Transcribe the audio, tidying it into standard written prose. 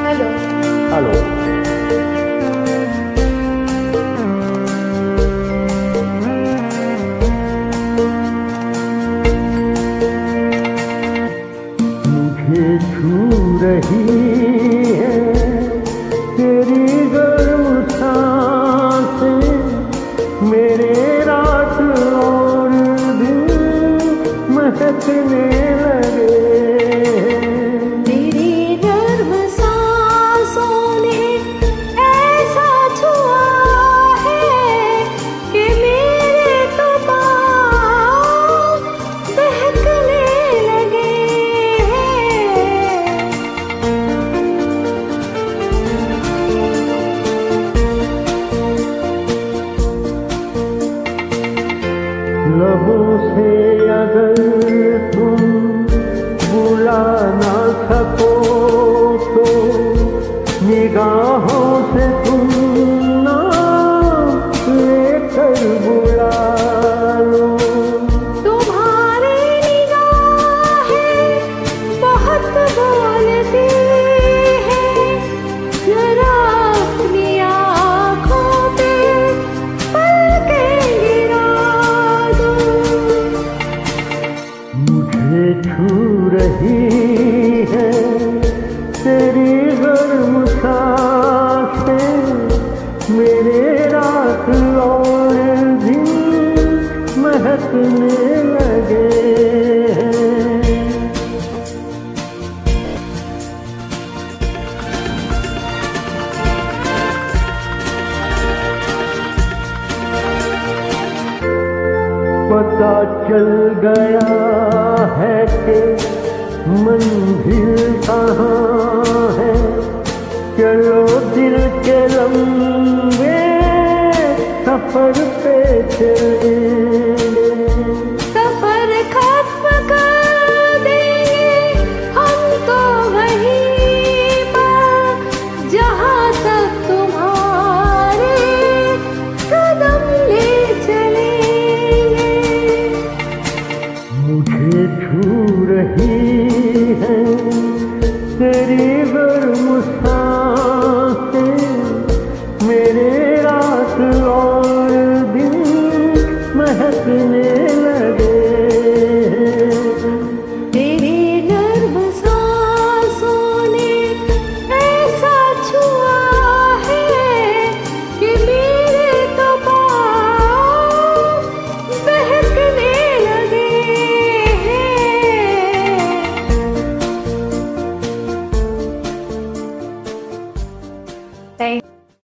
Hello. Hello. मुझे छू रही है तेरी गर्म सांसें, मेरे रात और दिन महकने लगे। तेरी गर्म सांसों ने ऐसा छुआ है कि मेरे तो पाँव बहकने लगे हैं। लबों से अगर तुम बुला ना सको तो निगाहों से तुम नाम लेकर बुला लो। तुम्हारी निगाहें बहुत बोलती हैं, जरा अपनी आँखों पे पलकें गिरा दो। मुझे छू रही है तेरी गर्म सांसें, मेरे रात और दिन महकने लगे हैं। पता चल गया है कि मंजिल कहाँ है, चलो दिल के लंबे सफर पे चलेंगे। सफर खत्म कर देंगे हम तो वहीं पर, जहाँ तक तुम्हारे कदम ले चलेंगे। मुझे छू रही है तेरी